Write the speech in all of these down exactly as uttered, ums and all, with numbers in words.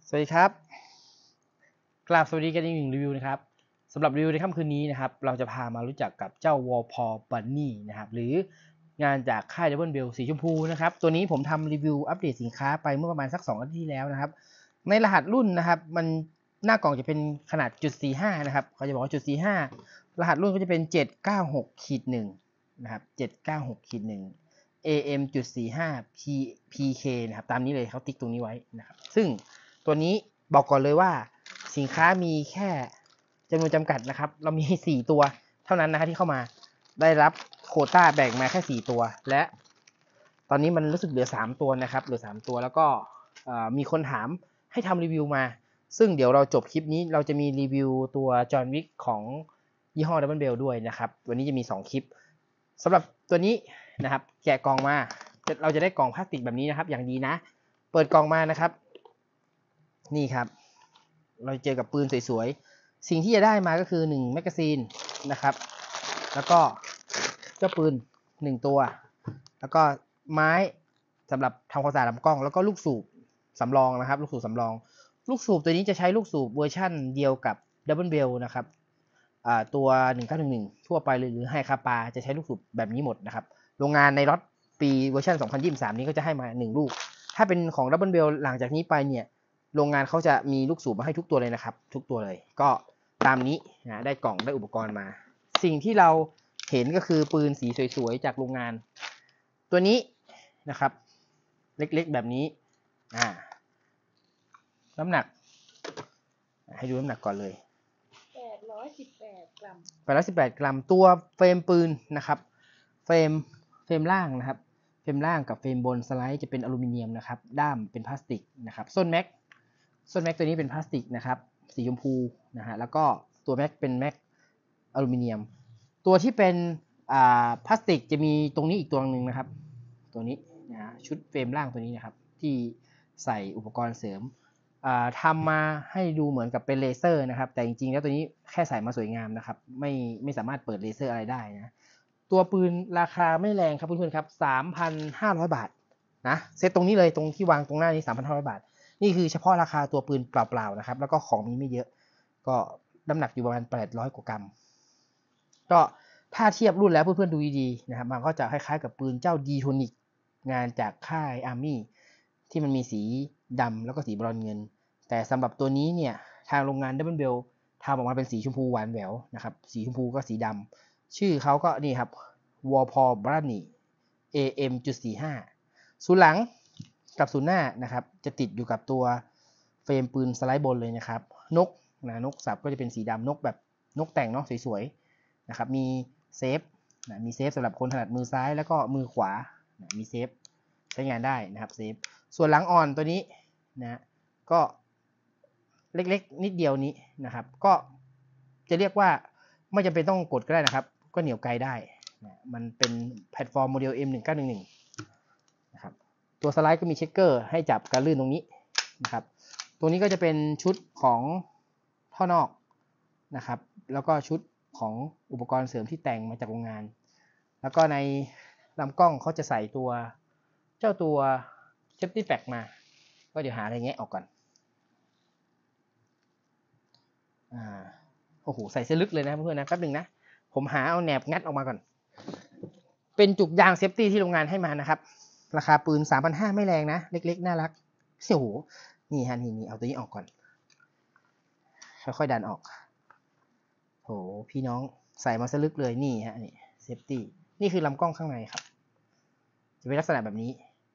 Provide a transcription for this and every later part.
สวัสดีครับกราบสวัสดีกันอีกหนึ่งรีวิวนะครับสำหรับรีวิวในค่ำคืนนี้นะครับเราจะพามารู้จักกับเจ้าวอลพอบันนี่นะครับหรืองานจากค่ายดับเบิลเบลสีชมพูนะครับตัวนี้ผมทำรีวิวอัปเดตสินค้าไปเมื่อประมาณสักสองอาทิตย์ที่แล้วนะครับในรหัสรุ่นนะครับมันหน้ากล่องจะเป็นขนาดจุดสี่ห้านะครับเขาจะบอกว่าจุดสี่ห้ารหัสรุ่นก็จะเป็นเจ็ดเก้าหกขีดหนึ่งนะครับเจ็ดเก้าหกขีดหนึ่ง เอ เอ็ม จุด สี่ห้า พี เค นะครับตามนี้เลยเขาติ๊กตรงนี้ไว้นะครับซึ่งตัวนี้บอกก่อนเลยว่าสินค้ามีแค่จำนวนจำกัดนะครับเรามีสี่ตัวเท่านั้นนะครับที่เข้ามาได้รับโควต้าแบ่งมาแค่สี่ตัวและตอนนี้มันรู้สึกเหลือสามตัวนะครับเหลือสามตัวแล้วก็มีคนถามให้ทำรีวิวมาซึ่งเดี๋ยวเราจบคลิปนี้เราจะมีรีวิวตัวจอห์นวิกของยี่ห้อดับเบิลเบลด้วยนะครับวันนี้จะมีสองคลิปสำหรับตัวนี้นะครับแกะกล่องมาเราจะได้กล่องพลาสติกแบบนี้นะครับอย่างดีนะเปิดกล่องมานะครับนี่ครับเราเจอกับปืนสวยๆสิ่งที่จะได้มาก็คือหนึ่งแมกกาซีนนะครับแล้วก็เจ้าปืนหนึ่งตัวแล้วก็ไม้สำหรับทำความสะอาดลำกล้องแล้วก็ลูกสูบสำรองนะครับลูกสูบสำรองลูกสูบตัวนี้จะใช้ลูกสูบเวอร์ชั่นเดียวกับดับเบิลเบลนะครับตัวหนึ่งเก้าหนึ่งหนึ่งทั่วไปเลยหรือไฮคาปาจะใช้ลูกสูบแบบนี้หมดนะครับโรงงานในล็อตปีเวอร์ชันสองพันยี่สิบสามนี้ก็จะให้มาหนึ่งลูกถ้าเป็นของดับเบิลเบลหลังจากนี้ไปเนี่ยโรงงานเขาจะมีลูกสูบมาให้ทุกตัวเลยนะครับทุกตัวเลยก็ตามนี้นะได้กล่องได้อุปกรณ์มาสิ่งที่เราเห็นก็คือปืนสีสวยๆจากโรงงานตัวนี้นะครับเล็กๆแบบนี้อ่าน้ำหนักให้ดูน้ำหนักก่อนเลยแปดร้อยสิบแปดกรัมแปดร้อยสิบแปดกรัมตัวเฟรมปืนนะครับเฟรมเฟรมล่างนะครับเฟรมล่างกับเฟรมบนสไลด์จะเป็นอลูมิเนียมนะครับด้ามเป็นพลาสติกนะครับส้นแม็กส้นแม็กตัวนี้เป็นพลาสติกนะครับสีชมพูนะฮะแล้วก็ตัวแม็กเป็นแม็กอลูมิเนียมตัวที่เป็นอ่าพลาสติกจะมีตรงนี้อีกตัวหนึ่งนะครับตัวนี้นะฮะชุดเฟรมล่างตัวนี้นะครับที่ใส่อุปกรณ์เสริมทำมาให้ดูเหมือนกับเป็นเลเซอร์นะครับแต่จริงๆแล้วตัวนี้แค่ใส่มาสวยงามนะครับไม่ไม่สามารถเปิดเลเซอร์อะไรได้นะตัวปืนราคาไม่แรงครับเพื่อนๆครับ สามพันห้าร้อย บาทนะเซตตรงนี้เลยตรงที่วางตรงหน้านี้ สามพันห้าร้อย บาทนี่คือเฉพาะราคาตัวปืนเปล่าๆนะครับแล้วก็ของมีไม่เยอะก็น้ำหนักอยู่ประมาณแปดร้อยกว่ากรัมก็ถ้าเทียบรุ่นแล้วเพื่อนๆดูดีๆนะครับมันก็จะคล้ายๆกับปืนเจ้าดีโทนิกงานจากค่ายอาร์มี่ที่มันมีสีดำแล้วก็สีบรอนซ์เงินแต่สำหรับตัวนี้เนี่ยทางโรงงานดับเบิลเบลทำออกมาเป็นสีชมพูหวานแหววนะครับสีชมพูก็สีดำชื่อเขาก็นี่ครับวอลพอลบรันนี่ เอ เอ็ม จุด สี่ห้า ศูนย์หลังกับศูนย์หน้านะครับจะติดอยู่กับตัวเฟรมปืนสไลด์บนเลยนะครับนกนะนกสับก็จะเป็นสีดำนกแบบนกแต่งเนาะสวยๆนะครับมีเซฟนะมีเซฟสำหรับคนถนัดมือซ้ายแล้วก็มือขวานะมีเซฟใช้งานได้นะครับเซฟส่วนหลังอ่อนตัวนี้นะก็เล็กๆนิดเดียวนี้นะครับก็จะเรียกว่าไม่จำเป็นต้องกดก็ได้นะครับก็เหนี่ยวไกลได้นะมันเป็นแพลตฟอร์มโมเดล เอ็ม หนึ่งเก้าหนึ่งหนึ่ง นะครับตัวสไลด์ก็มีเช็คเกอร์ให้จับการลื่นตรงนี้นะครับตัวนี้ก็จะเป็นชุดของท่อนอกนะครับแล้วก็ชุดของอุปกรณ์เสริมที่แต่งมาจากโรงงานแล้วก็ในลำกล้องเขาจะใส่ตัวเจ้าตัวเซฟตี้แพ็กมาก็เดี๋ยวหาอะไรเงี้ยออกก่อนอ่าโอ้โหใส่เส้นลึกเลยนะเพื่อนๆนะแป๊บนึงนะผมหาเอาแหนบงัดออกมาก่อนเป็นจุกยางเซฟตี้ที่โรงงานให้มานะครับราคาปืน สามพันห้าร้อย ไม่แรงนะเล็กๆน่ารักโอ้โหนี่ฮะนี่นี่เอาตัวนี้ออกก่อนค่อยๆดันออกโหพี่น้องใส่มาซะลึกเลยนี่ฮะนี่เซฟตี้นี่คือลำกล้องข้างในครับจะเป็นลักษณะแบบนี้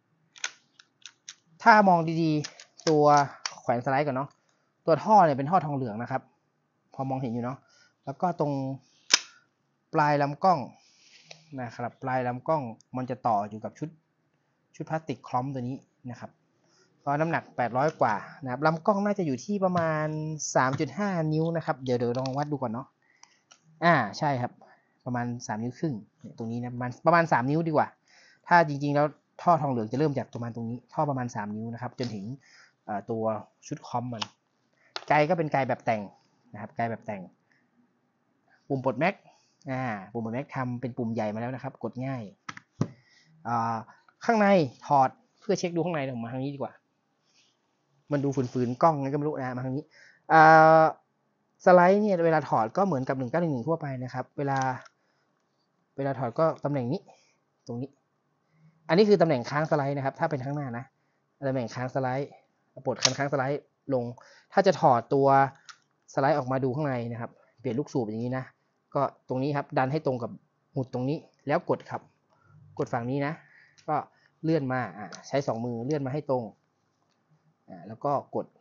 ถ้ามองดีๆตัวแขวนสไลด์ก่อนเนาะตัวท่อเนี่ยเป็นท่อทองเหลืองนะครับพอมองเห็นอยู่เนาะแล้วก็ตรงปลายลำกล้องนะครับปลายลำกล้องมันจะต่ออยู่กับชุดชุดพลาสติกคล้อมตัวนี้นะครับก็น้ำหนักแปดร้อยกว่านะครับลำกล้องน่าจะอยู่ที่ประมาณ สามจุดห้า นิ้วนะครับเดี๋ยวเดี๋ยวลองวัดดูก่อนเนาะอ่าใช่ครับประมาณสามนิ้วครึ่งตรงนี้นะประมาณประมาณสามนิ้วดีกว่าถ้าจริงๆแล้วท่อทองเหลืองจะเริ่มจากประมาณตรงนี้ท่อประมาณสามนิ้วนะครับจนถึงตัวชุดคอมมันไกก็เป็นไกแบบแต่งนะครับไกแบบแต่งปุ่มปลดแม็กอ่าปุ่มปลดแม็กทำเป็นปุ่มใหญ่มาแล้วนะครับกดง่ายอ่าข้างในถอดเพื่อเช็คดูข้างในผมมาทางนี้ดีกว่ามันดูฝืนๆกล้องก็ไม่รู้นะมาทางนี้อ่าสไลด์เนี่ยเวลาถอดก็เหมือนกับหนึ่งเก้าหนึ่งหนึ่งทั่วไปนะครับเวลาเวลาถอดก็ตำแหน่งนี้ตรงนี้อันนี้คือตำแหน่งค้างสไลด์นะครับถ้าเป็นข้างหน้านะตำแหน่งค้างสไลด์ปลดคันค้างสไลด์ลงถ้าจะถอดตัวสไลด์ออกมาดูข้างในนะครับเปลี่ยนลูกสูบอย่างนี้นะก็ตรงนี้ครับดันให้ตรงกับหมุดตรงนี้แล้วกดครับกดฝั่งนี้นะก็เลื่อนมาอ่าใช้สองมือเลื่อนมาให้ตรงอ่าแล้วก็กด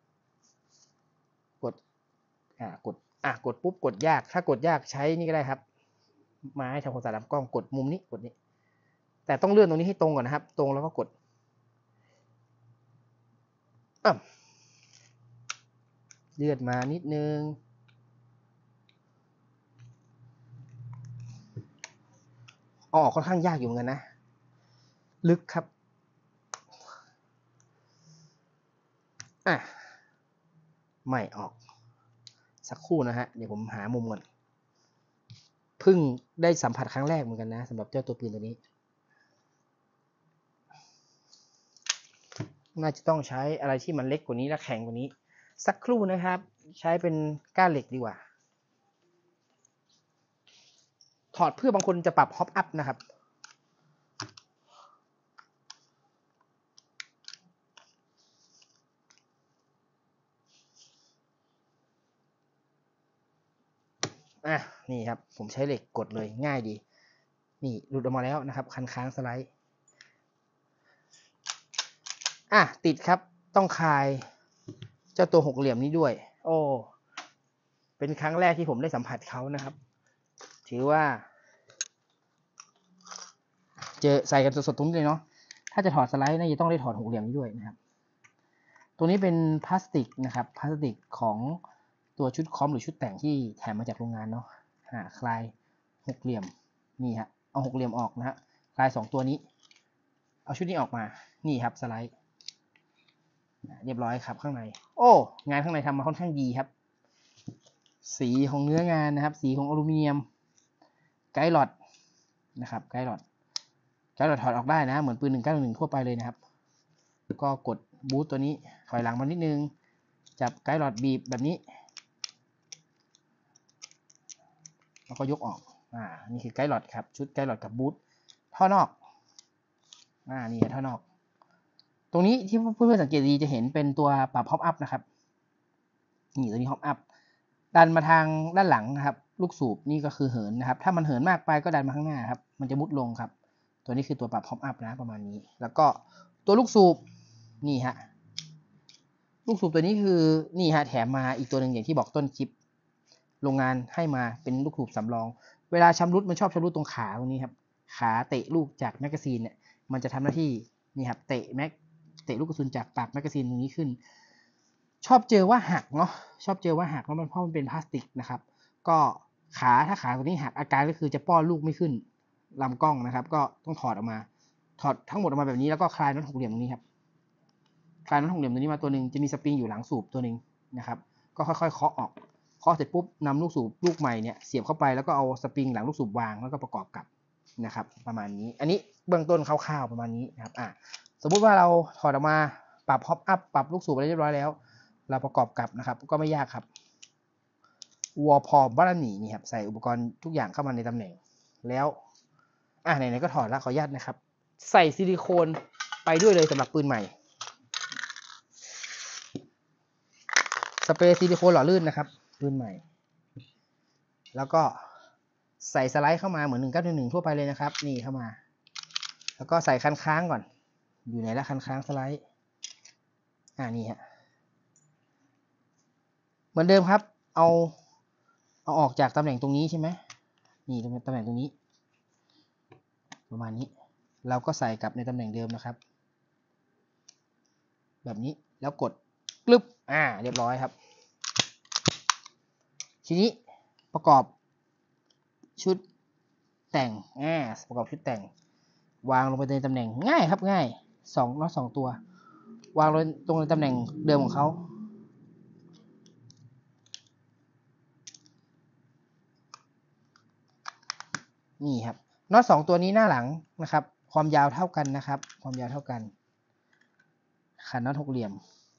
กดอ่ากดอ่ะกดปุ๊บกดยากถ้ากดยากใช้นี่ก็ได้ครับไม้ทำความสะอาดลำกล้องกดมุมนี้กดนี้แต่ต้องเลื่อนตรงนี้ให้ตรงก่อนนะครับตรงแล้วก็กดอ่ะเลื่อนมานิดนึงออกค่อนข้างยากอยู่เหมือนกันนะลึกครับอ่ะไม่ออกสักครู่นะฮะเดี๋ยวผมหามุมก่อนเพิ่งได้สัมผัสครั้งแรกเหมือนกันนะสำหรับเจ้าตัวปืนตัวนี้น่าจะต้องใช้อะไรที่มันเล็กกว่านี้และแข็งกว่านี้สักครู่นะครับใช้เป็นก้านเหล็กดีกว่าถอดเพื่อบางคนจะปรับฮอปอัพนะครับอ่ะนี่ครับผมใช้เหล็กกดเลยง่ายดีนี่หลุดออกมาแล้วนะครับคันค้างสไลด์อ่ะติดครับต้องคลายเจ้าตัวหกเหลี่ยมนี้ด้วยโอ้เป็นครั้งแรกที่ผมได้สัมผัสเขานะครับถือว่าเจอใส่กันสดๆตรงนี้เลยเนาะถ้าจะถอดสไลด์น่าจะต้องได้ถอดหกเหลี่ยมนี้ด้วยนะครับตัวนี้เป็นพลาสติกนะครับพลาสติกของตัวชุดคอมหรือชุดแต่งที่แถมมาจากโรงงานเนาะหาคลายหกเหลี่ยมนี่ฮะเอาหกเหลี่ยมออกนะฮะคลายสองตัวนี้เอาชุดนี้ออกมานี่ครับสไลด์เรียบร้อยครับข้างในโอ้งานข้างในทำมาค่อนข้างดีครับสีของเนื้องานนะครับสีของอลูมิเนียมไกด์หลอดนะครับไกด์หลอดไกด์หลอดถอดออกได้นะเหมือนปืนหนึ่งเก้าหนึ่งทั่วไปเลยนะครับก็กดบูทตัวนี้ถอยหลังมานิดนึงจับไกด์หลอดบีบแบบนี้แล้วก็ยกออกอ่านี่คือไกด์หลอดครับชุดไกด์หลอดกับบูทท่อนอกอ่านี่ท่อนอกตรงนี้ที่เพื่อนๆสังเกตดีจะเห็นเป็นตัวปรับฮอปอัพนะครับนี่ตัวนี้ฮอปอัพดันมาทางด้านหลังนะครับลูกสูบนี่ก็คือเหินนะครับถ้ามันเหินมากไปก็ดันมาข้างหน้าครับมันจะมุดลงครับตัวนี้คือตัวปรับฮอปอัพนะประมาณนี้แล้วก็ตัวลูกสูบนี่ฮะลูกสูบตัวนี้คือนี่ฮะแถมมาอีกตัวหนึ่งอย่างที่บอกต้นคลิปโรงงานให้มาเป็นลูกสูบสำรองเวลาชำรุดมันชอบชำรุดตรงขาตรงนี้ครับขาเตะลูกจากแมกกาซีนเนี่ยมันจะทำหน้าที่นี่ครับเตะแม็กเตะลูกกระสุนจากปากแมกกาซีนตรงนี้ขึ้นชอบเจอว่าหักเนาะชอบเจอว่าหักเพราะมันเพราะมันเป็นพลาสติกนะครับก็ขาถ้าขาตัวนี้หักอาการก็คือจะป้อนลูกไม่ขึ้นลำกล้องนะครับก็ต้องถอดออกมาถอดทั้งหมดออกมาแบบนี้แล้วก็คลายน็อตหกเหลี่ยมตรงนี้ครับคลายน็อตหกเหลี่ยมตัวนี้มาตัวหนึ่งจะมีสปริงอยู่หลังสูบตัวหนึ่งนะครับก็ค่อยๆเคาะออกเคาะเสร็จปุ๊บนำลูกสูบลูกใหม่เนี่ยเสียบเข้าไปแล้วก็เอาสปริงหลังลูกสูบวางแล้วก็ประกอบกับนะครับประมาณนี้อันนี้เบื้องต้นคร่าวๆประมาณนี้นะครับอ่ะสมมุติว่าเราถอดออกมาปรับฮอปอัพปรับลูกสูบอะไรเรียบร้อยแล้วเราประกอบกับนะครับก็ไม่ยากครับวอลพอบ้านหนีนี่ครับใส่อุปกรณ์ทุกอย่างเข้ามาในตำแหน่งแล้วอ่ะไหนๆก็ถอดแล้วขออนุญาตนะครับใส่ซิลิโคนไปด้วยเลยสำหรับปืนใหม่สเปรย์ซิลิโคนหล่อลื่นนะครับปืนใหม่แล้วก็ใส่สไลด์เข้ามาเหมือนหนึ่งเก้าหนึ่งหนึ่งทั่วไปเลยนะครับนี่เข้ามาแล้วก็ใส่คันค้างก่อนอยู่ไหนละคันค้างสไลด์อ่านี่ฮะเหมือนเดิมครับเอาเอาออกจากตำแหน่งตรงนี้ใช่ไหมนี่ตำแหน่งตรงนี้ประมาณนี้เราก็ใส่กลับในตำแหน่งเดิมนะครับแบบนี้แล้วกดกลึบอ่าเรียบร้อยครับทีนี้ประกอบชุดแต่งอ่าประกอบชุดแต่งวางลงไปในตำแหน่งง่ายครับง่ายสองน็อตสองตัววางลงตรงในตำแหน่งเดิมของเขานี่ครับน็อตสองตัวนี้หน้าหลังนะครับความยาวเท่ากันนะครับความยาวเท่ากันขันน็อตหกเหลี่ยม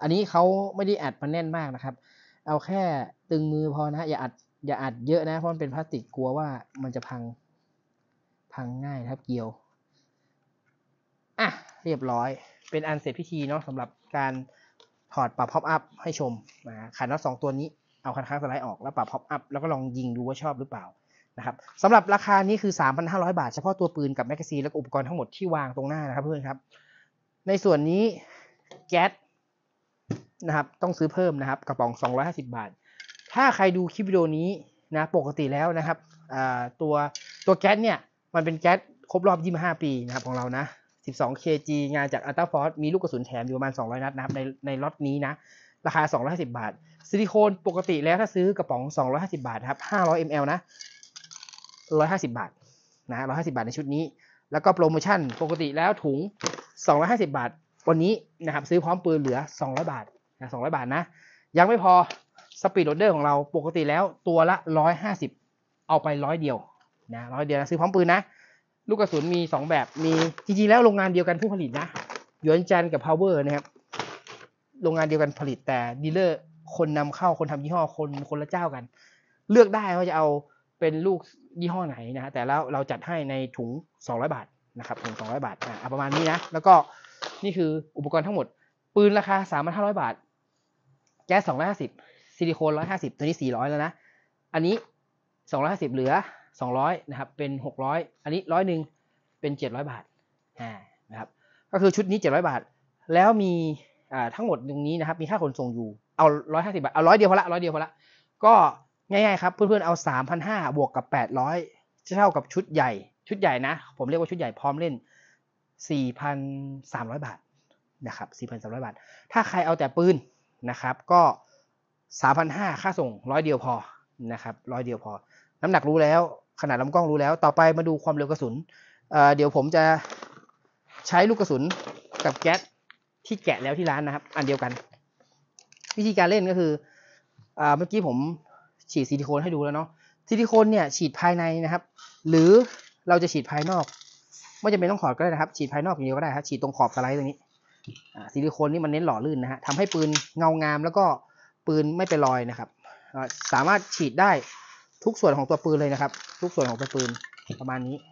อันนี้เขาไม่ได้อัดมันแน่นมากนะครับเอาแค่ตึงมือพอนะอย่าอัดอย่าอัดเยอะนะเพราะมันเป็นพลาสติกกลัวว่ามันจะพังพังง่ายนะครับเกลียวอ่ะเรียบร้อยเป็นอันเสร็จพิธีเนาะสำหรับการถอดปรับพ็อปอัพให้ชมนะขันน็อตสองตัวนี้เอาคันค้างสไลด์ออกแล้วปรับพ็อปอัพแล้วก็ลองยิงดูว่าชอบหรือเปล่านะครับสำหรับราคานี้คือ สามพันห้าร้อย บาทเฉพาะตัวปืนกับแมกกาซีนและอุปกรณ์ทั้งหมดที่วางตรงหน้านะครับเพื่อนครับในส่วนนี้แก๊สนะครับต้องซื้อเพิ่มนะครับกระป๋องสองร้อยห้าสิบบาทถ้าใครดูคลิปวิดีโอนี้นะปกติแล้วนะครับตัวตัวแก๊สเนี่ยมันเป็นแก๊สครบรอบยี่สิบห้าปีนะครับของเรานะสิบสอง เค จี งานจาก Ultra Force มีลูกกระสุนแถมอยู่ประมาณสองร้อยนัดนะครับในในล็อตนี้นะราคาสองร้อยห้าสิบบาทซิลิโคนปกติแล้วถ้าซื้อกระป๋องสองร้อยห้าสิบบาทครับห้าร้อยมิลลิลิตร นะหนึ่งร้อยห้าสิบบาทนะหนึ่งร้อยห้าสิบบาทในชุดนี้แล้วก็โปรโมชั่นปกติแล้วถุงสองร้อยห้าสิบบาทวันนี้นะครับซื้อพร้อมปืนเหลือสองร้อยบาทนะสองร้อยบาทนะยังไม่พอสปีดโรเดอร์ของเราปกติแล้วตัวละหนึ่งร้อยห้าสิบเอาไปร้อยเดียวนะร้อยเดียวนะซื้อพร้อมปืนนะลูกกระสุนมีสองแบบมีจริงๆแล้วโรงงานเดียวกันผู้ผลิตนะหยวนจันกับ Power นะครับโรงงานเดียวกันผลิตแต่ดีลเลอร์คนนำเข้าคนทำยี่ห้อคนคนละเจ้ากันเลือกได้ว่าจะเอาเป็นลูกยี่ห้อไหนนะฮะแต่แล้วเราจัดให้ในถุงสองร้อยบาทนะครับถุงสองร้อยบาทอ่ะประมาณนี้นะแล้วก็นี่คืออุปกรณ์ทั้งหมดปืนราคา สามพันห้าร้อย บาทแก๊สสองร้อยห้าสิบซิลิโคนหนึ่งร้อยห้าสิบตัวนี้สี่ร้อยแล้วนะอันนี้สองร้อยห้าสิบเหลือสองร้อยนะครับเป็นหกร้อยอันนี้ร้อยนึงเป็นเจ็ดร้อยบาทอ่านะครับก็คือชุดนี้เจ็ดร้อยบาทแล้วมีอ่าทั้งหมดตรงนี้นะครับมีค่าขนส่งอยู่เอาหนึ่งร้อยห้าสิบบาทเอาร้อยเดียวพอละร้อยเดียวพอละก็ง่ายๆครับเพื่อนๆเอา สามพันห้าร้อย บวกกับแปดร้อยจะเท่ากับชุดใหญ่ชุดใหญ่นะผมเรียกว่าชุดใหญ่พร้อมเล่น สี่พันสามร้อย บาทนะครับ สี่พันสามร้อย บาทถ้าใครเอาแต่ปืนนะครับก็ สามพันห้าร้อย ค่าส่งร้อยเดียวพอนะครับร้อยเดียวพอน้ำหนักรู้แล้วขนาดลำกล้องรู้แล้วต่อไปมาดูความเร็วกระสุน เอ่อ เดี๋ยวผมจะใช้ลูกกระสุนกับแก๊สที่แกะแล้วที่ร้านนะครับอันเดียวกันวิธีการเล่นก็คืออ่าเมื่อกี้ผมฉีดซิลิโคนให้ดูแล้วเนาะซิลิโคนเนี่ยฉีดภายในนะครับหรือเราจะฉีดภายนอกไม่จำเป็นต้องถอดก็ได้นะครับฉีดภายนอกอย่างเดียวก็ได้ครับฉีดตรงขอบสไลด์ตรงนี้อ่าซิลิโคนนี่มันเน้นหล่อลื่นนะฮะทำให้ปืนเงางามแล้วก็ปืนไม่เป็นรอยนะครับสามารถฉีดได้ทุกส่วนของตัวปืนเลยนะครับทุกส่วนของตัวปืนประมาณนี้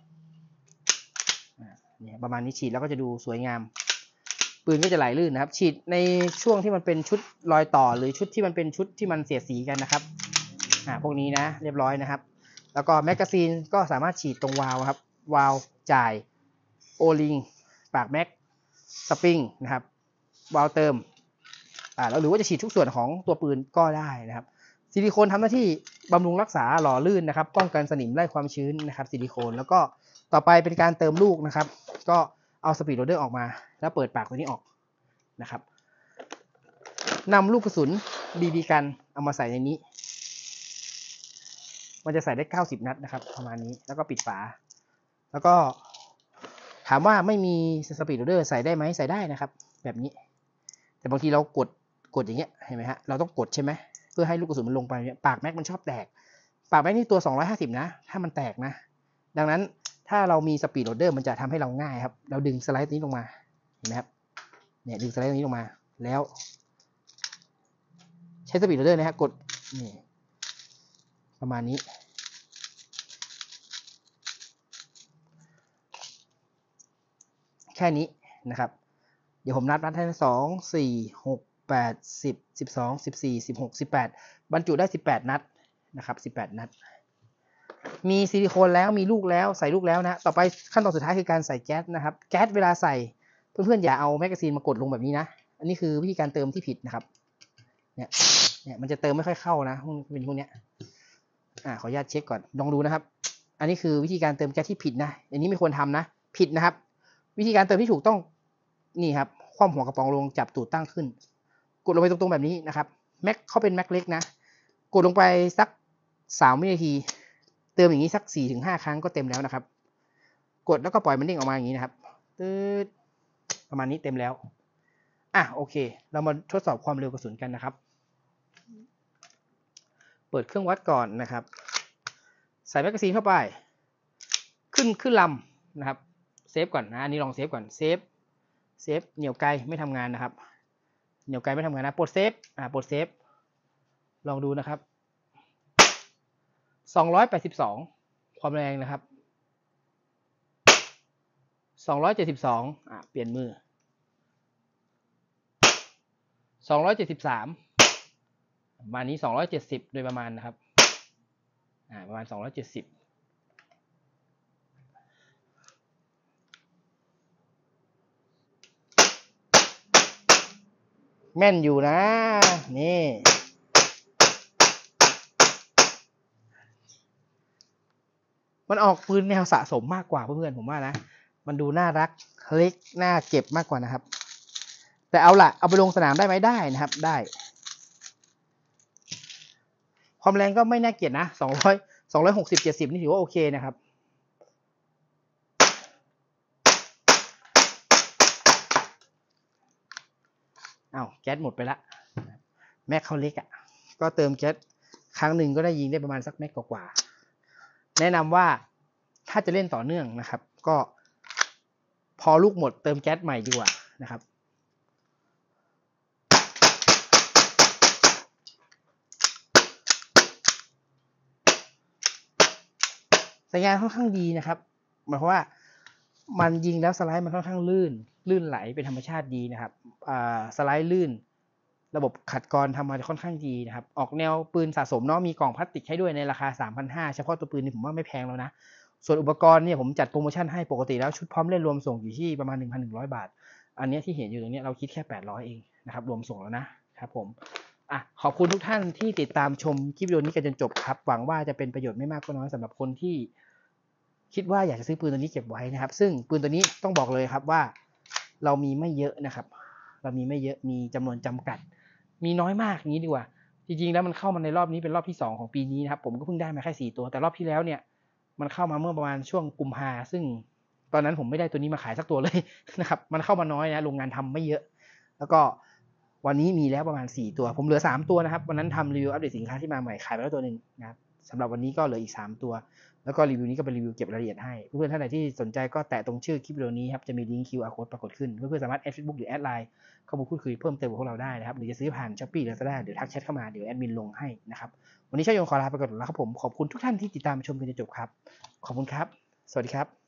เนี่ยประมาณนี้ฉีดแล้วก็จะดูสวยงามปืนก็จะไหลลื่นนะครับฉีดในช่วงที่มันเป็นชุดรอยต่อหรือชุดที่มันเป็นชุดที่มันเสียดสีกันนะครับอ่าพวกนี้นะเรียบร้อยนะครับแล้วก็แมกกาซีนก็สามารถฉีดตรงวาล์วครับวาล์วจ่ายโอลิงปากแม็กสปริงนะครับวาล์วเติมอ่าแล้วหรือว่าจะฉีดทุกส่วนของตัวปืนก็ได้นะครับซิลิโคนทำหน้าที่บำรุงรักษาหล่อลื่นนะครับป้องกันสนิมไล่ความชื้นนะครับซิลิโคนแล้วก็ต่อไปเป็นการเติมลูกนะครับก็เอาสปีดโรเดอร์ออกมาแล้วเปิดปากตัวนี้ออกนะครับนำลูกกระสุน บี บี กันเอามาใส่ในนี้มันจะใส่ได้เก้าสิบนัดนะครับประมาณนี้แล้วก็ปิดฝาแล้วก็ถามว่าไม่มีสปีดโรเดอร์ใส่ได้ไหมใส่ได้นะครับแบบนี้แต่บางทีเรากดกดอย่างเงี้ยเห็นไหมฮะเราต้องกดใช่ไหมเพื่อให้ลูกกระสุนมันลงไปเนี่ยปากแม็กมันชอบแตกปากแม็กนี่ตัวสองร้อยห้าสิบนะถ้ามันแตกนะดังนั้นถ้าเรามีสปีดโรเดอร์มันจะทำให้เราง่ายครับเราดึงสไลด์นี้ลงมาเห็นไหมครับเนี่ยดึงสไลด์นี้ลงมาแล้วใช้สปีดโรเดอร์นะฮะกดนี่ประมาณนี้แค่นี้นะครับเดี๋ยวผมนับนัดให้สอง สี่ หก แปด สิบ สิบสอง สิบสี่ สิบหก สิบแปดบรรจุได้สิบแปดนัดนะครับสิบแปดนัดมีซิลิโคนแล้วมีลูกแล้วใส่ลูกแล้วนะต่อไปขั้นตอนสุดท้ายคือการใส่แก๊สนะครับแก๊สเวลาใส่เพื่อนๆอย่าเอาแมกกาซีนมากดลงแบบนี้นะอันนี้คือวิธีการเติมที่ผิดนะครับเนี่ยเนี่ยมันจะเติมไม่ค่อยเข้านะเป็นพวกเนี้ยอ่าขออนุญาตเช็คก่อนลองดูนะครับอันนี้คือวิธีการเติมแก๊สที่ผิดนะอันนี้ไม่ควรทำนะผิดนะครับวิธีการเติมที่ถูกต้องนี่ครับคว่ำหัวกระป๋องลงจับตูดตั้งขึ้นกดลงไปตรงๆแบบนี้นะครับแม็กเขาเป็นแม็กเล็กนะกดลงไปสักสามวินาทีเติมอย่างนี้สัก สี่ถึงห้า ครั้งก็เต็มแล้วนะครับกดแล้วก็ปล่อยมันเด้งออกมาอย่างนี้นะครับตืดประมาณนี้เต็มแล้วอ่ะโอเคเรามาทดสอบความเร็วกระสุนกันนะครับเปิดเครื่องวัดก่อนนะครับใส่แมกกาซีนเข้าไปขึ้นขึ้นลำนะครับเซฟก่อนนะอันนี้ลองเซฟก่อนเซฟเซฟเหนี่ยวไกลไม่ทำงานนะครับเหนี่ยวไกลไม่ทำงานนะปลดเซฟอ่าปลดเซฟลองดูนะครับสองร้อยแปดสิบสองความแรงนะครับสองร้อยเจ็ดสิบสองอ่าเปลี่ยนมือสองร้อยเจ็ดสิบสามประมาณนี้สองร้อยเจ็ดสิบโดยประมาณนะครับอ่าประมาณสองร้อยเจ็ดสิบแม่นอยู่นะนี่มันออกปืนแนวสะสมมากกว่าเพื่อนๆผมว่านะมันดูน่ารักเล็กน่าเก็บมากกว่านะครับแต่เอาล่ะเอาไปลงสนามได้ไหมได้นะครับได้ความแรงก็ไม่น่าเกลียดนะสองร้อย สองร้อยหกสิบ เจ็ดสิบนี่ถือว่าโอเคนะครับอ้าวแก๊สหมดไปละแม็กเขาเล็กอ่ะก็เติมแก๊สครั้งหนึ่งก็ได้ยิงได้ประมาณสักแม็กกว่าแนะนำว่าถ้าจะเล่นต่อเนื่องนะครับก็พอลูกหมดเติมแก๊สใหม่ดีกว่านะครับสัญญาณค่อนข้างดีนะครับหมายความว่ามันยิงแล้วสไลด์มันค่อนข้างลื่นลื่นไหลเป็นธรรมชาติดีนะครับอ่าสไลด์ลื่นระบบขัดกรทำมาค่อนข้างดีนะครับออกแนวปืนสะสมเนาะมีกล่องพลาสติกให้ด้วยในราคา สามพันห้าร้อย เฉพาะตัวปืนนี่ผมว่าไม่แพงแล้วนะส่วนอุปกรณ์เนี่ยผมจัดโปรโมชั่นให้ปกติแล้วชุดพร้อมเล่นรวมส่งอยู่ที่ประมาณ หนึ่งพันหนึ่งร้อย บาทอันนี้ที่เห็นอยู่ตรงนี้เราคิดแค่แปดร้อยเองนะครับรวมส่งแล้วนะครับผมอ่ะขอบคุณทุกท่านที่ติดตามชมคลิปวิดีโอนี้กันจนจบครับหวังว่าจะเป็นประโยชน์ไม่มากก็น้อยสำหรับคนที่คิดว่าอยากจะซื้อปืนตัวนี้เก็บไว้นะครับซึ่งปืนตัวนี้ต้องบอกเลยครับว่าเรามีไม่เยอะนะครับเรามีไม่เยอะมีจำนวนจำกัดมีน้อยมากอย่างนี้ดีกว่าจริงๆแล้วมันเข้ามาในรอบนี้เป็นรอบที่สองของปีนี้นะครับผมก็เพิ่งได้มาแค่สี่ตัวแต่รอบที่แล้วเนี่ยมันเข้ามาเมื่อประมาณช่วงกุมภาซึ่งตอนนั้นผมไม่ได้ตัวนี้มาขายสักตัวเลยนะครับมันเข้ามาน้อยนะโรงงานทำไม่เยอะแล้วก็วันนี้มีแล้วประมาณสี่ตัวผมเหลือสามตัวนะครับวันนั้นทำรีวิวอัปเดตสินค้าที่มาใหม่ขายไปแล้วตัวหนึ่งนะครับสำหรับวันนี้ก็เหลืออีกสามตัวแล้วก็รีวิวนี้ก็เป็นรีวิวเก็บรายละเอียดให้เพื่อนๆท่านไหนที่สนใจก็แตะตรงชื่อคลิปวิดีโอนี้ครับจะมีลิงก์ คิว อาร์ Code ปรากฏขึ้นเพื่อนๆสามารถแอด Facebook หรือแอดไลน์เข้ามาพูดคุยเพิ่มเติมกับพวกเราได้นะครับหรือจะซื้อผ่าน Shopee หรือ Lazada เดี๋ยวทักแชทเข้ามาเดี๋ยวแอดมินลงให้นะครับวันนี้ช่วยยงขอลาไปก่อนแล้วครับผมขอบคุณทุกท่านที่ติดตามชมจนจบครับขอบคุณครับสวัสดีครับ